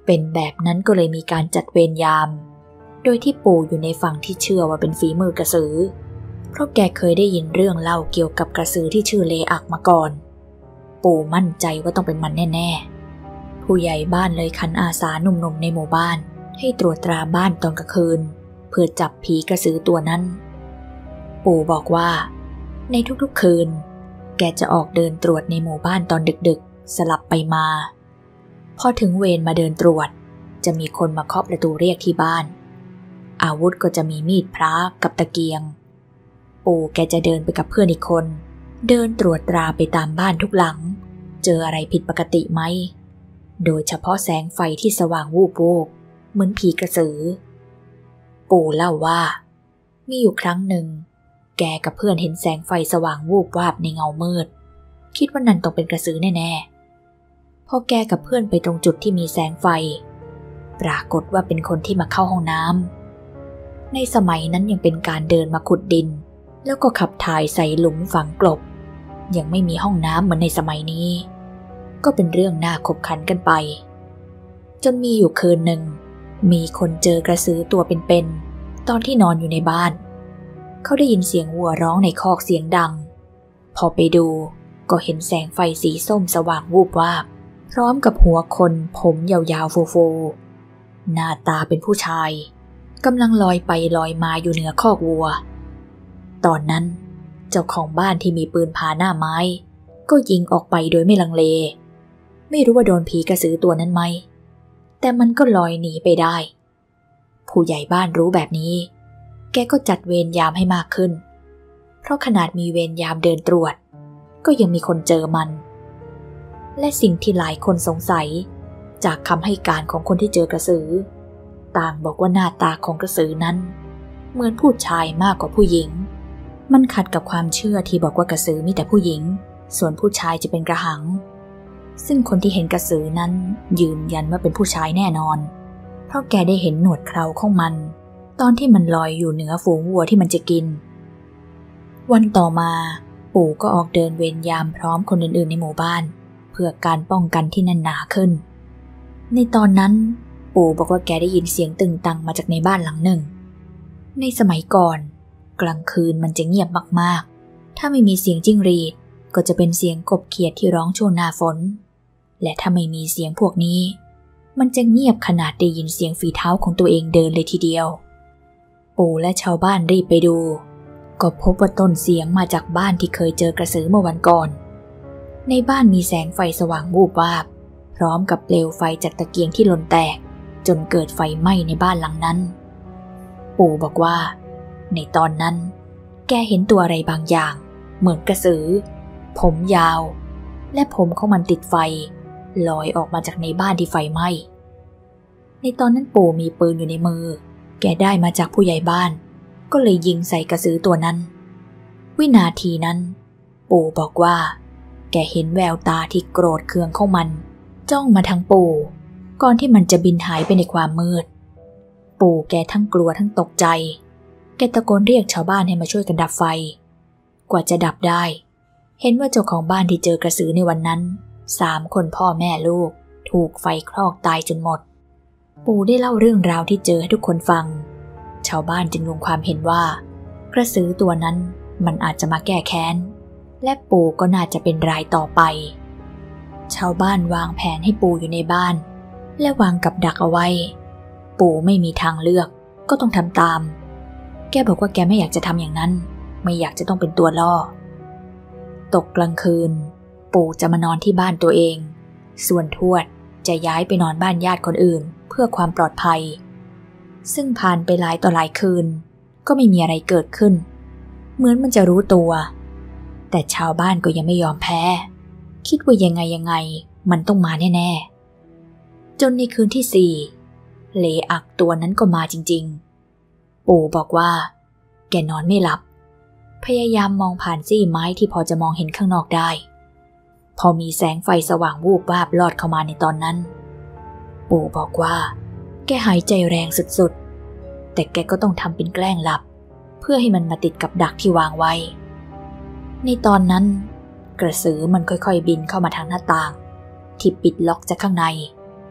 เป็นแบบนั้นก็เลยมีการจัดเวรยามโดยที่ปู่อยู่ในฝั่งที่เชื่อว่าเป็นฝีมือกระสือเพราะแกเคยได้ยินเรื่องเล่าเกี่ยวกับกระสือที่ชื่อเลอักมาก่อนปู่มั่นใจว่าต้องเป็นมันแน่ๆผู้ใหญ่บ้านเลยคันอาสาหนุ่มๆในหมู่บ้านให้ตรวจตราบ้านตอนกลางคืนเพื่อจับผีกระสือตัวนั้นปู่บอกว่าในทุกๆคืนแกจะออกเดินตรวจในหมู่บ้านตอนดึกๆสลับไปมาพอถึงเวรมาเดินตรวจจะมีคนมาเคาะประตูเรียกที่บ้านอาวุธก็จะมีมีดพระกับตะเกียงปู่แกจะเดินไปกับเพื่อนอีกคนเดินตรวจตราไปตามบ้านทุกหลังเจออะไรผิดปกติไหมโดยเฉพาะแสงไฟที่สว่างวูบวูบเหมือนผีกระสือปู่เล่าว่ามีอยู่ครั้งหนึ่งแกกับเพื่อนเห็นแสงไฟสว่างวูบวาบในเงามืดคิดว่านั่นต้องเป็นกระสือแน่ๆพอแกกับเพื่อนไปตรงจุดที่มีแสงไฟปรากฏว่าเป็นคนที่มาเข้าห้องน้ำในสมัยนั้นยังเป็นการเดินมาขุดดินแล้วก็ขับถ่ายใส่หลุมฝังกลบยังไม่มีห้องน้ำเหมือนในสมัยนี้ก็เป็นเรื่องน่าขบขันกันไปจนมีอยู่คืนหนึ่งมีคนเจอกระสือตัวเป็นๆตอนที่นอนอยู่ในบ้านเขาได้ยินเสียงวัวร้องในคอกเสียงดังพอไปดูก็เห็นแสงไฟสีส้มสว่างวูบวาบพร้อมกับหัวคนผมยาวๆฟูๆหน้าตาเป็นผู้ชายกำลังลอยไปลอยมาอยู่เหนือคอกวัวตอนนั้นเจ้าของบ้านที่มีปืนผาหน้าไม้ก็ยิงออกไปโดยไม่ลังเลไม่รู้ว่าโดนผีกระสือตัวนั้นไหมแต่มันก็ลอยหนีไปได้ผู้ใหญ่บ้านรู้แบบนี้แกก็จัดเวรยามให้มากขึ้นเพราะขนาดมีเวรยามเดินตรวจก็ยังมีคนเจอมันและสิ่งที่หลายคนสงสัยจากคำให้การของคนที่เจอกระสือต่างบอกว่าหน้าตาของกระสือนั้นเหมือนผู้ชายมากกว่าผู้หญิงมันขัดกับความเชื่อที่บอกว่ากระสือมีแต่ผู้หญิงส่วนผู้ชายจะเป็นกระหังซึ่งคนที่เห็นกระสือนั้นยืนยันว่าเป็นผู้ชายแน่นอนเพราะแกได้เห็นหนวดเคราของมันตอนที่มันลอยอยู่เหนือฝูงวัวที่มันจะกินวันต่อมาปู่ก็ออกเดินเวรยามพร้อมคนอื่นๆในหมู่บ้านเพื่อการป้องกันที่แน่นหนาขึ้นในตอนนั้นปู่บอกว่าแกได้ยินเสียงตึงตังมาจากในบ้านหลังหนึ่งในสมัยก่อนกลางคืนมันจะเงียบมากๆถ้าไม่มีเสียงจิ้งหรีดก็จะเป็นเสียงกบเขียดที่ร้องช่วงหน้าฝนและถ้าไม่มีเสียงพวกนี้มันจะเงียบขนาดได้ยินเสียงฝีเท้าของตัวเองเดินเลยทีเดียวปู่และชาวบ้านรีบไปดูก็พบว่าต้นเสียงมาจากบ้านที่เคยเจอกระสือเมื่อวันก่อนในบ้านมีแสงไฟสว่างวูบวาบพร้อมกับเปลวไฟจากตะเกียงที่หล่นแตกจนเกิดไฟไหม้ในบ้านหลังนั้นปู่บอกว่าในตอนนั้นแกเห็นตัวอะไรบางอย่างเหมือนกระสือผมยาวและผมของมันติดไฟลอยออกมาจากในบ้านที่ไฟไหม้ในตอนนั้นปู่มีปืนอยู่ในมือแกได้มาจากผู้ใหญ่บ้านก็เลยยิงใส่กระสือตัวนั้นวินาทีนั้นปู่บอกว่าแกเห็นแววตาที่โกรธเคืองของมันจ้องมาทางปู่ก่อนที่มันจะบินหายไปในความมืดปู่แกทั้งกลัวทั้งตกใจแกตะโกนเรียกชาวบ้านให้มาช่วยกันดับไฟกว่าจะดับได้เห็นว่าเจ้าของบ้านที่เจอกระสือในวันนั้นสามคนพ่อแม่ลูกถูกไฟคลอกตายจนหมดปู่ได้เล่าเรื่องราวที่เจอให้ทุกคนฟังชาวบ้านจึงลงความเห็นว่ากระสือตัวนั้นมันอาจจะมาแก้แค้นและปู่ก็น่าจะเป็นรายต่อไปชาวบ้านวางแผนให้ปู่อยู่ในบ้านและวางกับดักเอาไว้ปู่ไม่มีทางเลือกก็ต้องทำตามแกบอกว่าแกไม่อยากจะทำอย่างนั้นไม่อยากจะต้องเป็นตัวล่อตกกลางคืนปู่จะมานอนที่บ้านตัวเองส่วนทวดจะย้ายไปนอนบ้านญาติคนอื่นเพื่อความปลอดภัยซึ่งผ่านไปหลายต่อหลายคืนก็ไม่มีอะไรเกิดขึ้นเหมือนมันจะรู้ตัวแต่ชาวบ้านก็ยังไม่ยอมแพ้คิดว่ายังไงยังไงมันต้องมาแน่ๆจนในคืนที่สี่เลอักตัวนั้นก็มาจริงๆปู่บอกว่าแกนอนไม่หลับพยายามมองผ่านซี่ไม้ที่พอจะมองเห็นข้างนอกได้พอมีแสงไฟสว่างวูบวาบลอดเข้ามาในตอนนั้นปู่บอกว่าแกหายใจแรงสุดๆแต่แกก็ต้องทำเป็นแกล้งหลับเพื่อให้มันมาติดกับดักที่วางไว้ในตอนนั้นกระสือมันค่อยๆบินเข้ามาทางหน้าต่างที่ปิดล็อกจากข้างใน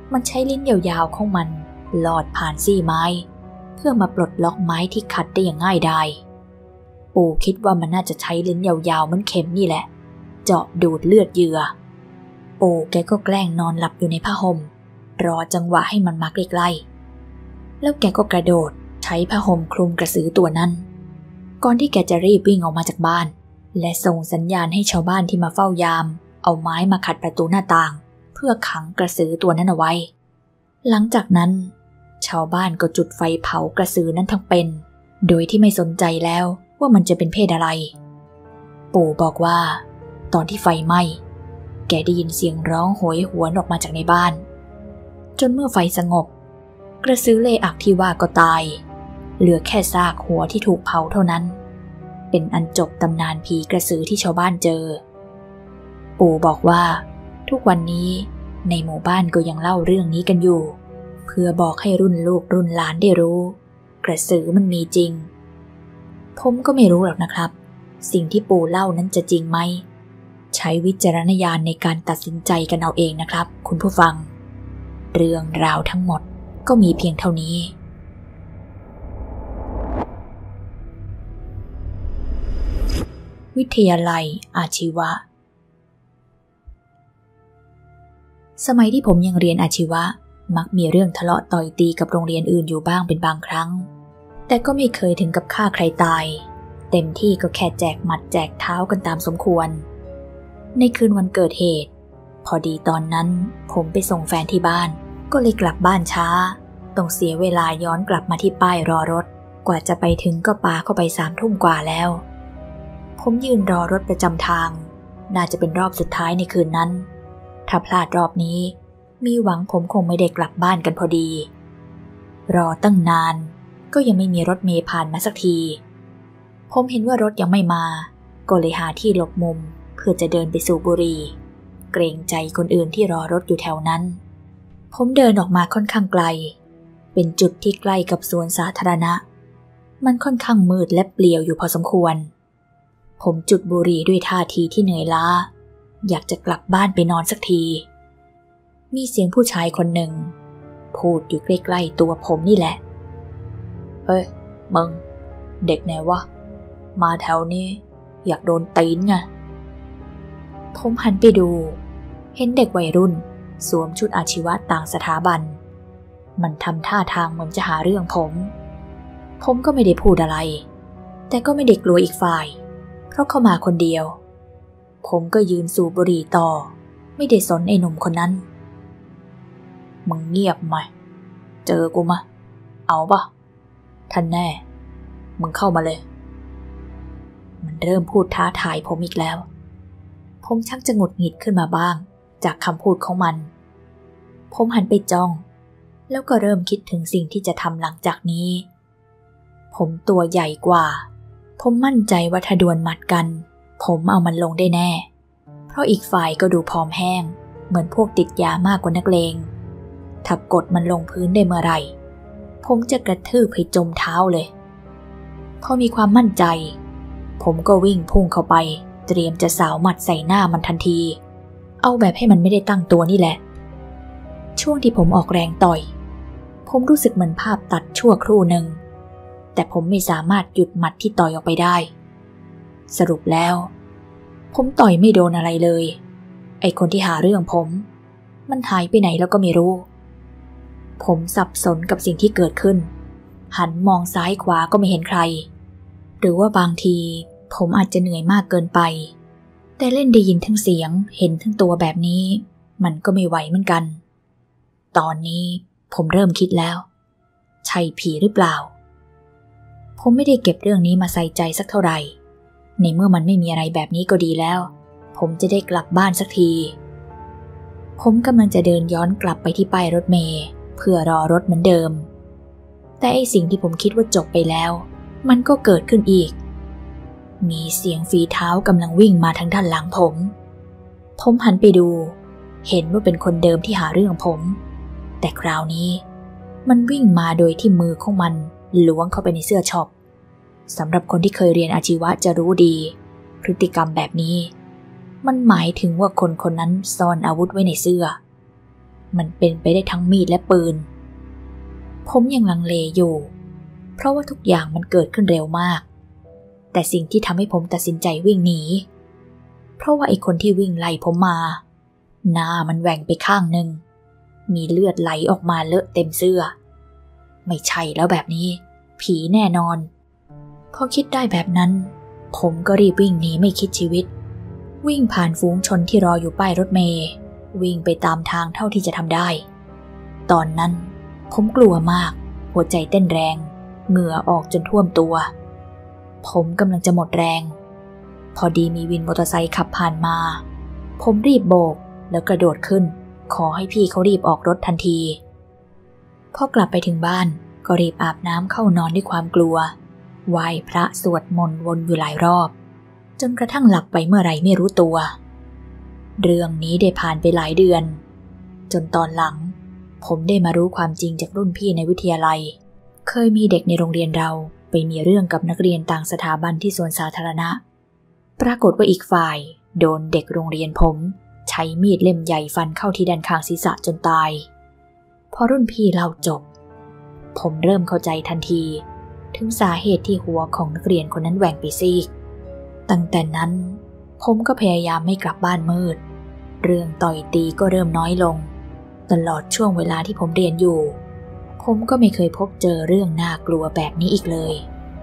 มันใช้ลิ้นยาวๆของมันลอดผ่านซี่ไม้เพื่อมาปลดล็อกไม้ที่ขัดได้อย่างง่ายดายปู่คิดว่ามันน่าจะใช้ลิ้นยาวๆเหมือนเข็มนี่แหละเจาะดูดเลือดเหยื่อปู่แกก็แกล้งนอนหลับอยู่ในผ้าห่มรอจังหวะให้มันมาใกล้ๆแล้วแกก็กระโดดใช้ผ้าห่มคลุมกระสือตัวนั้นก่อนที่แกจะรีบวิ่งออกมาจากบ้านและส่งสัญญาณให้ชาวบ้านที่มาเฝ้ายามเอาไม้มาขัดประตูหน้าต่างเพื่อขังกระสือตัวนั้นเอาไว้หลังจากนั้นชาวบ้านก็จุดไฟเผากระสือนั้นทั้งเป็นโดยที่ไม่สนใจแล้วว่ามันจะเป็นเพศอะไรปู่บอกว่าตอนที่ไฟไหม้แกได้ยินเสียงร้องโหยหวนออกมาจากในบ้านจนเมื่อไฟสงบกระสือเลอักที่ว่าก็ตายเหลือแค่ซากหัวที่ถูกเผาเท่านั้นเป็นอันจบตำนานผีกระสือที่ชาวบ้านเจอปู่บอกว่าทุกวันนี้ในหมู่บ้านก็ยังเล่าเรื่องนี้กันอยู่เพื่อบอกให้รุ่นลูกรุ่นหลานได้รู้กระสือมันมีจริงผมก็ไม่รู้หรอกนะครับสิ่งที่ปู่เล่านั้นจะจริงไหมใช้วิจารณญาณในการตัดสินใจกันเอาเองนะครับคุณผู้ฟังเรื่องราวทั้งหมดก็มีเพียงเท่านี้วิทยาลัยอาชีวะสมัยที่ผมยังเรียนอาชีวะมักมีเรื่องทะเลาะต่อยตีกับโรงเรียนอื่นอยู่บ้างเป็นบางครั้งแต่ก็ไม่เคยถึงกับฆ่าใครตายเต็มที่ก็แค่แจกหมัดแจกเท้ากันตามสมควรในคืนวันเกิดเหตุพอดีตอนนั้นผมไปส่งแฟนที่บ้านก็เลยกลับบ้านช้าต้องเสียเวลาย้อนกลับมาที่ป้ายรอรถกว่าจะไปถึงก็ปาเข้าไปสามทุ่มกว่าแล้วผมยืนรอรถประจำทางน่าจะเป็นรอบสุดท้ายในคืนนั้นถ้าพลาดรอบนี้มีหวังผมคงไม่ได้กลับบ้านกันพอดีรอตั้งนานก็ยังไม่มีรถเมล์ผ่านมาสักทีผมเห็นว่ารถยังไม่มาก็เลยหาที่หลบมุมเพื่อจะเดินไปสูบบุหรี่เกรงใจคนอื่นที่รอรถอยู่แถวนั้นผมเดินออกมาค่อนข้างไกลเป็นจุดที่ใกล้กับสวนสาธารณะมันค่อนข้างมืดและเปลี่ยวอยู่พอสมควรผมจุดบุหรี่ด้วยท่าทีที่เหนื่อยล้าอยากจะกลับบ้านไปนอนสักทีมีเสียงผู้ชายคนหนึ่งพูดอยู่ใกล้ๆตัวผมนี่แหละเฮ้ยมึงเด็กไหนวะมาแถวนี้อยากโดนตีนไงผมหันไปดูเห็นเด็กวัยรุ่นสวมชุดอาชีวะต่างสถาบันมันทำท่าทางเหมือนจะหาเรื่องผมผมก็ไม่ได้พูดอะไรแต่ก็ไม่ได้กลัวอีกฝ่ายเพราะเข้ามาคนเดียวผมก็ยืนสูบบุหรี่ต่อไม่ได้สนไอ้หนุ่มคนนั้นมึงเงียบไหมเจอกูมาเอาปะท่านแน่มึงเข้ามาเลยมันเริ่มพูดท้าทายผมอีกแล้วผมชักจะหงุดหงิดขึ้นมาบ้างจากคำพูดของมันผมหันไปจ้องแล้วก็เริ่มคิดถึงสิ่งที่จะทำหลังจากนี้ผมตัวใหญ่กว่าผมมั่นใจว่าถ้าดวลหมัดกันผมเอามันลงได้แน่เพราะอีกฝ่ายก็ดูผอมแห้งเหมือนพวกติดยามากกว่านักเลงถ้ากดมันลงพื้นได้เมื่อไหร่ผมจะกระทืบให้จมเท้าเลยพอมีความมั่นใจผมก็วิ่งพุ่งเข้าไปเตรียมจะสาวหมัดใส่หน้ามันทันทีเอาแบบให้มันไม่ได้ตั้งตัวนี่แหละช่วงที่ผมออกแรงต่อยผมรู้สึกเหมือนภาพตัดชั่วครู่หนึ่งแต่ผมไม่สามารถหยุดหมัดที่ต่อยออกไปได้สรุปแล้วผมต่อยไม่โดนอะไรเลยไอ้คนที่หาเรื่องผมมันหายไปไหนแล้วก็ไม่รู้ผมสับสนกับสิ่งที่เกิดขึ้นหันมองซ้ายขวาก็ไม่เห็นใครหรือว่าบางทีผมอาจจะเหนื่อยมากเกินไปแต่เล่นได้ยินทั้งเสียงเห็นทั้งตัวแบบนี้มันก็ไม่ไหวเหมือนกันตอนนี้ผมเริ่มคิดแล้วใช่ผีหรือเปล่าผมไม่ได้เก็บเรื่องนี้มาใส่ใจสักเท่าไหร่ในเมื่อมันไม่มีอะไรแบบนี้ก็ดีแล้วผมจะได้กลับบ้านสักทีผมกำลังจะเดินย้อนกลับไปที่ป้ายรถเมล์เพื่อรอรถเหมือนเดิมแต่ไอ้สิ่งที่ผมคิดว่าจบไปแล้วมันก็เกิดขึ้นอีกมีเสียงฝีเท้ากำลังวิ่งมาทางด้านหลังผมผมหันไปดูเห็นว่าเป็นคนเดิมที่หาเรื่องผมแต่คราวนี้มันวิ่งมาโดยที่มือของมันล้วงเข้าไปในเสื้อช็อปสำหรับคนที่เคยเรียนอาชีวะจะรู้ดีพฤติกรรมแบบนี้มันหมายถึงว่าคนคนนั้นซ่อนอาวุธไว้ในเสื้อมันเป็นไปได้ทั้งมีดและปืนผมยังลังเลอยู่เพราะว่าทุกอย่างมันเกิดขึ้นเร็วมากแต่สิ่งที่ทำให้ผมตัดสินใจวิ่งหนีเพราะว่าไอ้คนที่วิ่งไล่ผมมาหน้ามันแหว่งไปข้างหนึ่งมีเลือดไหลออกมาเลอะเต็มเสื้อไม่ใช่แล้วแบบนี้ผีแน่นอนพอคิดได้แบบนั้นผมก็รีบวิ่งหนีไม่คิดชีวิตวิ่งผ่านฝูงชนที่รออยู่ป้ายรถเมล์วิ่งไปตามทางเท่าที่จะทำได้ตอนนั้นผมกลัวมากหัวใจเต้นแรงเหงื่อออกจนท่วมตัวผมกำลังจะหมดแรงพอดีมีวินมอเตอร์ไซค์ขับผ่านมาผมรีบโบกแล้วกระโดดขึ้นขอให้พี่เขารีบออกรถทันทีพอกลับไปถึงบ้านก็รีบอาบน้ำเข้านอนด้วยความกลัวไหว้พระสวดมนต์วนอยู่หลายรอบจนกระทั่งหลับไปเมื่อไรไม่รู้ตัวเรื่องนี้ได้ผ่านไปหลายเดือนจนตอนหลังผมได้มารู้ความจริงจากรุ่นพี่ในวิทยาลัยเคยมีเด็กในโรงเรียนเราไปมีเรื่องกับนักเรียนต่างสถาบันที่สวนสาธารณะปรากฏว่าอีกฝ่ายโดนเด็กโรงเรียนผมใช้มีดเล่มใหญ่ฟันเข้าที่ด้านข้างศีรษะจนตายพอรุ่นพี่เล่าจบผมเริ่มเข้าใจทันทีถึงสาเหตุที่หัวของนักเรียนคนนั้นแหว่งไปซีกตั้งแต่นั้นผมก็พยายามไม่กลับบ้านมืดเรื่องต่อยตีก็เริ่มน้อยลงตลอดช่วงเวลาที่ผมเรียนอยู่ผมก็ไม่เคยพบเจอเรื่องน่ากลัวแบบนี้อีกเลย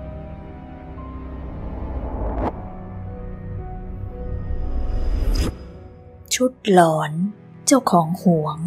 ชุดหลอนเจ้าของห่วง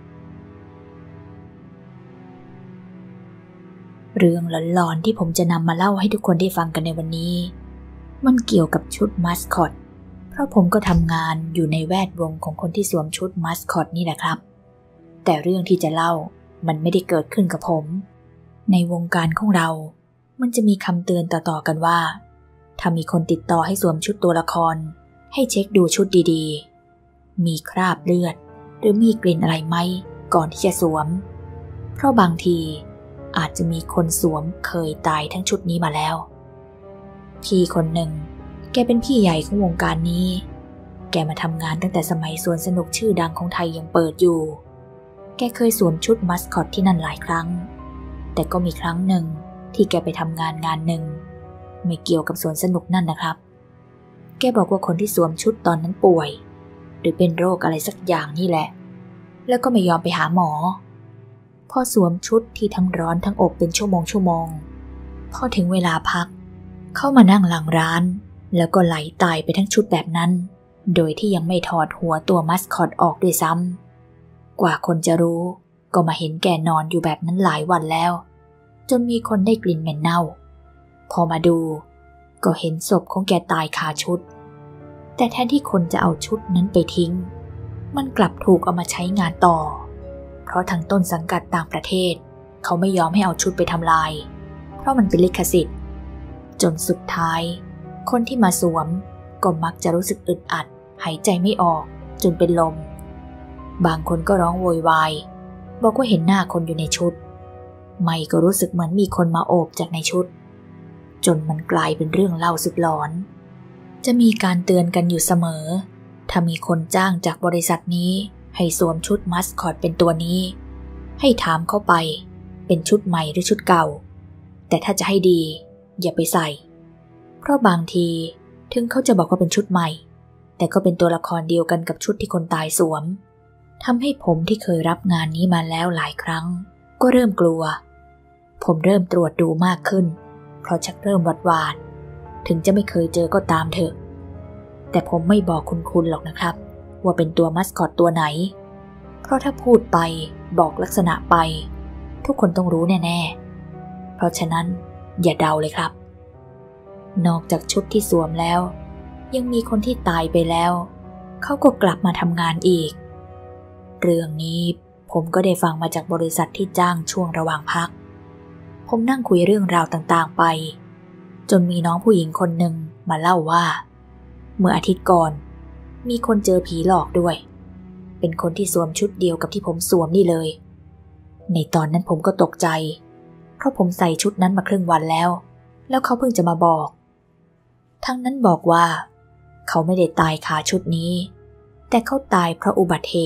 เรื่องหลอนๆที่ผมจะนำมาเล่าให้ทุกคนได้ฟังกันในวันนี้มันเกี่ยวกับชุดมัสคอตเพราะผมก็ทำงานอยู่ในแวดวงของคนที่สวมชุดมัสคอตนี่แหละครับแต่เรื่องที่จะเล่ามันไม่ได้เกิดขึ้นกับผมในวงการของเรามันจะมีคำเตือนต่อๆกันว่าถ้ามีคนติดต่อให้สวมชุดตัวละครให้เช็คดูชุดดีๆมีคราบเลือดหรือมีกลิ่นอะไรไหมก่อนที่จะสวมเพราะบางทีอาจจะมีคนสวมเคยตายทั้งชุดนี้มาแล้วพี่คนหนึ่งแกเป็นพี่ใหญ่ของวงการนี้แกมาทำงานตั้งแต่สมัยสวนสนุกชื่อดังของไทยยังเปิดอยู่แกเคยสวมชุดมัสคอตที่นั่นหลายครั้งแต่ก็มีครั้งหนึ่งที่แกไปทำงานงานหนึ่งไม่เกี่ยวกับสวนสนุกนั่นนะครับแกบอกว่าคนที่สวมชุดตอนนั้นป่วยหรือเป็นโรคอะไรสักอย่างนี่แหละแล้วก็ไม่ยอมไปหาหมอพอสวมชุดที่ทั้งร้อนทั้งอบเป็นชั่วโมงชั่วโมงพอถึงเวลาพักเข้ามานั่งหลังร้านแล้วก็ไหลตายไปทั้งชุดแบบนั้นโดยที่ยังไม่ถอดหัวตัวมัสคอตออกด้วยซ้ำกว่าคนจะรู้ก็มาเห็นแกนอนอยู่แบบนั้นหลายวันแล้วจนมีคนได้กลิ่นเหม็นเน่าพอมาดูก็เห็นศพของแกตายคาชุดแต่แทนที่คนจะเอาชุดนั้นไปทิ้งมันกลับถูกเอามาใช้งานต่อเพราะทางต้นสังกัดต่างประเทศเขาไม่ยอมให้เอาชุดไปทำลายเพราะมันเป็นลิขสิทธิ์จนสุดท้ายคนที่มาสวมก็มักจะรู้สึกอึดอัดหายใจไม่ออกจนเป็นลมบางคนก็ร้องโวยวายบอกว่าเห็นหน้าคนอยู่ในชุดไม่ก็รู้สึกเหมือนมีคนมาโอบจากในชุดจนมันกลายเป็นเรื่องเล่าสุดหลอนจะมีการเตือนกันอยู่เสมอถ้ามีคนจ้างจากบริษัทนี้ให้สวมชุดมัสคอตเป็นตัวนี้ให้ถามเข้าไปเป็นชุดใหม่หรือชุดเก่าแต่ถ้าจะให้ดีอย่าไปใส่เพราะบางทีถึงเขาจะบอกว่าเป็นชุดใหม่แต่ก็เป็นตัวละครเดียวกันกับชุดที่คนตายสวมทำให้ผมที่เคยรับงานนี้มาแล้วหลายครั้งก็เริ่มกลัวผมเริ่มตรวจดูมากขึ้นเพราะชักเริ่มหวาดหวาดถึงจะไม่เคยเจอก็ตามเถอะแต่ผมไม่บอกคุณคุณหรอกนะครับว่าเป็นตัวมัสคอตตัวไหนเพราะถ้าพูดไปบอกลักษณะไปทุกคนต้องรู้แน่ๆเพราะฉะนั้นอย่าเดาเลยครับนอกจากชุดที่สวมแล้วยังมีคนที่ตายไปแล้วเขาก็กลับมาทำงานอีกเรื่องนี้ผมก็ได้ฟังมาจากบริษัทที่จ้างช่วงระหว่างพักผมนั่งคุยเรื่องราวต่างๆไปจนมีน้องผู้หญิงคนหนึ่งมาเล่าว่าเมื่ออาทิตย์ก่อนมีคนเจอผีหลอกด้วยเป็นคนที่สวมชุดเดียวกับที่ผมสวมนี่เลยในตอนนั้นผมก็ตกใจเพราะผมใส่ชุดนั้นมาครึ่งวันแล้วแล้วเขาเพิ่งจะมาบอกทั้งนั้นบอกว่าเขาไม่ได้ตายคาชุดนี้แต่เขาตายเพราะอุบัติเหตุ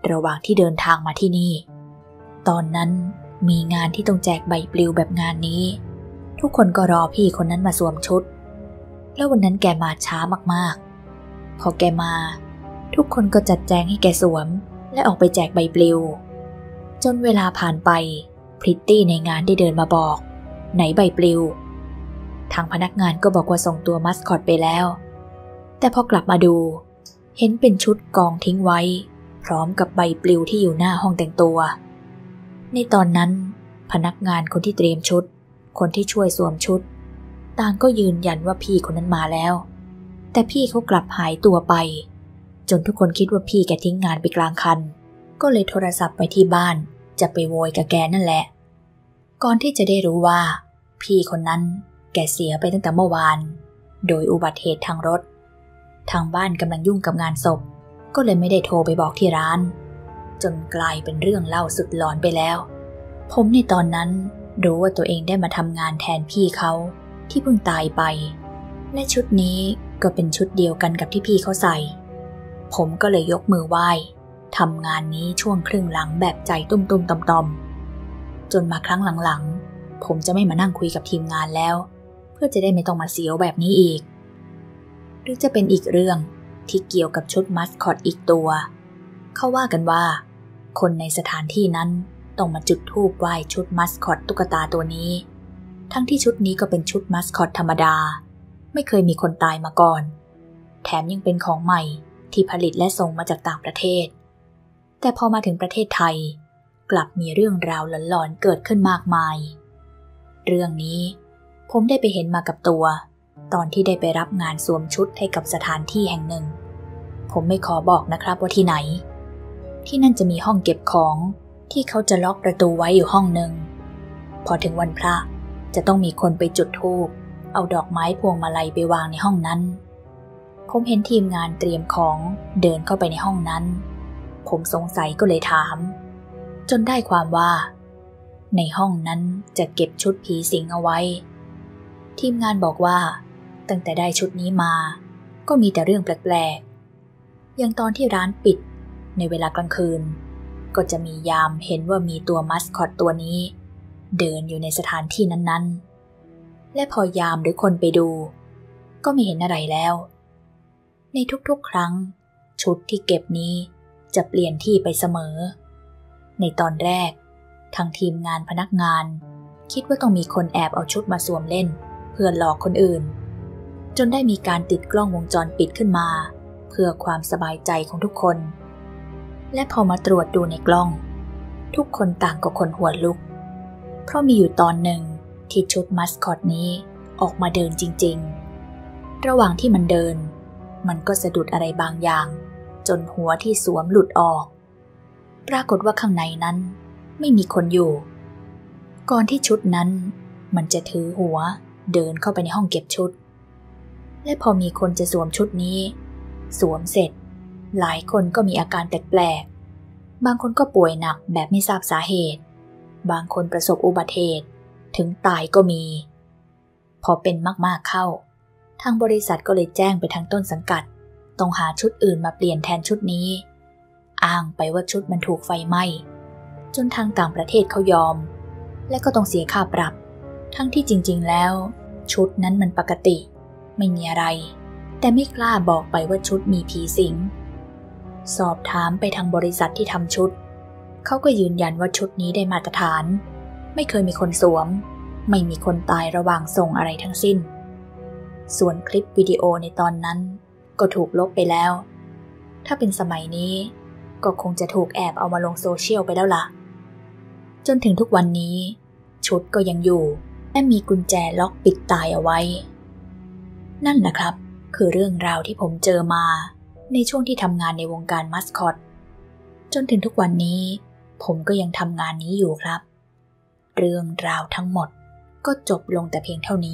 ระหว่างที่เดินทางมาที่นี่ตอนนั้นมีงานที่ต้องแจกใบปลิวแบบงานนี้ทุกคนก็รอพี่คนนั้นมาสวมชุดแล้ววันนั้นแกมาช้ามากๆพอแกมาทุกคนก็จัดแจงให้แกสวมและออกไปแจกใบปลิวจนเวลาผ่านไปพริตตี้ในงานได้เดินมาบอกไหนใบปลิวทางพนักงานก็บอกว่าส่งตัวมัสคอตไปแล้วแต่พอกลับมาดูเห็นเป็นชุดกองทิ้งไว้พร้อมกับใบปลิวที่อยู่หน้าห้องแต่งตัวในตอนนั้นพนักงานคนที่เตรียมชุดคนที่ช่วยสวมชุดต่างก็ยืนยันว่าพี่คนนั้นมาแล้วแต่พี่เขากลับหายตัวไปจนทุกคนคิดว่าพี่แกทิ้งงานไปกลางคันก็เลยโทรศัพท์ไปที่บ้านจะไปโวยกับแกนั่นแหละก่อนที่จะได้รู้ว่าพี่คนนั้นแกเสียไปตั้งแต่เมื่อวานโดยอุบัติเหตุทางรถทางบ้านกำลังยุ่งกับงานศพก็เลยไม่ได้โทรไปบอกที่ร้านจนกลายเป็นเรื่องเล่าสุดหลอนไปแล้วผมในตอนนั้นรู้ว่าตัวเองได้มาทำงานแทนพี่เขาที่เพิ่งตายไปและชุดนี้ก็เป็นชุดเดียวกันกับที่พี่เขาใส่ผมก็เลยยกมือไหว้ทำงานนี้ช่วงครึ่งหลังแบบใจตุ้มๆตอมๆจนมาครั้งหลังๆผมจะไม่มานั่งคุยกับทีมงานแล้วเพื่อจะได้ไม่ต้องมาเสียวแบบนี้อีกหรือจะเป็นอีกเรื่องที่เกี่ยวกับชุดมัสคอตอีกตัวเขาว่ากันว่าคนในสถานที่นั้นต้องมาจุดธูปไหว้ชุดมัสคอตตุ๊กตาตัวนี้ทั้งที่ชุดนี้ก็เป็นชุดมัสคอตธรรมดาไม่เคยมีคนตายมาก่อนแถมยังเป็นของใหม่ที่ผลิตและส่งมาจากต่างประเทศแต่พอมาถึงประเทศไทยกลับมีเรื่องราวหลอนๆเกิดขึ้นมากมายเรื่องนี้ผมได้ไปเห็นมากับตัวตอนที่ได้ไปรับงานสวมชุดให้กับสถานที่แห่งหนึ่งผมไม่ขอบอกนะครับว่าที่ไหนที่นั่นจะมีห้องเก็บของที่เขาจะล็อกประตูไว้อยู่ห้องหนึ่งพอถึงวันพระจะต้องมีคนไปจุดธูปเอาดอกไม้พวงมาลัยไปวางในห้องนั้นผมเห็นทีมงานเตรียมของเดินเข้าไปในห้องนั้นผมสงสัยก็เลยถามจนได้ความว่าในห้องนั้นจะเก็บชุดผีสิงเอาไว้ทีมงานบอกว่าตั้งแต่ได้ชุดนี้มาก็มีแต่เรื่องแปลกๆอย่างตอนที่ร้านปิดในเวลากลางคืนก็จะมียามเห็นว่ามีตัวมัสคอตตัวนี้เดินอยู่ในสถานที่นั้นๆและพอยามหรือคนไปดูก็ไม่เห็นอะไรแล้วในทุกๆครั้งชุดที่เก็บนี้จะเปลี่ยนที่ไปเสมอในตอนแรกทางทีมงานพนักงานคิดว่าต้องมีคนแอบเอาชุดมาสวมเล่นเพื่อหลอกคนอื่นจนได้มีการติดกล้องวงจรปิดขึ้นมาเพื่อความสบายใจของทุกคนและพอมาตรวจดูในกล้องทุกคนต่างก็ขนหัวลุกเพราะมีอยู่ตอนหนึ่งที่ชุดมัสคอตนี้ออกมาเดินจริงๆระหว่างที่มันเดินมันก็สะดุดอะไรบางอย่างจนหัวที่สวมหลุดออกปรากฏว่าข้างในนั้นไม่มีคนอยู่ก่อนที่ชุดนั้นมันจะถือหัวเดินเข้าไปในห้องเก็บชุดและพอมีคนจะสวมชุดนี้สวมเสร็จหลายคนก็มีอาการแปลกๆบางคนก็ป่วยหนักแบบไม่ทราบสาเหตุบางคนประสบอุบัติเหตุถึงตายก็มีพอเป็นมากๆเข้าทางบริษัทก็เลยแจ้งไปทางต้นสังกัดต้องหาชุดอื่นมาเปลี่ยนแทนชุดนี้อ้างไปว่าชุดมันถูกไฟไหม้จนทางต่างประเทศเขายอมและก็ต้องเสียค่าปรับทั้งที่จริงๆแล้วชุดนั้นมันปกติไม่มีอะไรแต่ไม่กล้าบอกไปว่าชุดมีผีสิงสอบถามไปทางบริษัทที่ทำชุดเขาก็ยืนยันว่าชุดนี้ได้มาตรฐานไม่เคยมีคนสวมไม่มีคนตายระหว่างส่งอะไรทั้งสิ้นส่วนคลิปวิดีโอในตอนนั้นก็ถูกลบไปแล้วถ้าเป็นสมัยนี้ก็คงจะถูกแอบเอามาลงโซเชียลไปแล้วล่ะจนถึงทุกวันนี้ชุดก็ยังอยู่และมีกุญแจล็อกปิดตายเอาไว้นั่นแหละครับคือเรื่องราวที่ผมเจอมาในช่วงที่ทำงานในวงการมัสคอตจนถึงทุกวันนี้ผมก็ยังทำงานนี้อยู่ครับเรื่องราวทั้งหมดก็จบลงแต่เพียงเท่านี้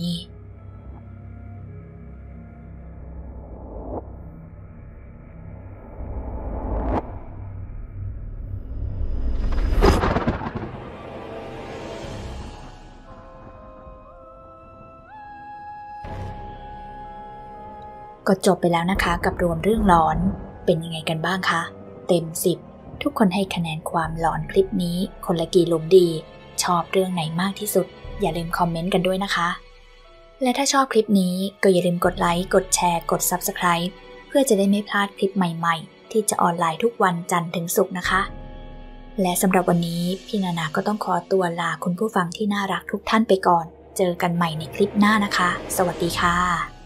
ก็จบไปแล้วนะคะกับรวมเรื่องหลอนเป็นยังไงกันบ้างคะเต็มสิบทุกคนให้คะแนนความหลอนคลิปนี้คนละกี่หลุมดีชอบเรื่องไหนมากที่สุดอย่าลืมคอมเมนต์กันด้วยนะคะและถ้าชอบคลิปนี้ก็อย่าลืมกดไลค์กดแชร์กด ซับสไครบ์ เพื่อจะได้ไม่พลาดคลิปใหม่ๆที่จะออนไลน์ทุกวันจันทร์ถึงศุกร์นะคะและสำหรับวันนี้พี่นานาก็ต้องขอตัวลาคุณผู้ฟังที่น่ารักทุกท่านไปก่อนเจอกันใหม่ในคลิปหน้านะคะสวัสดีค่ะ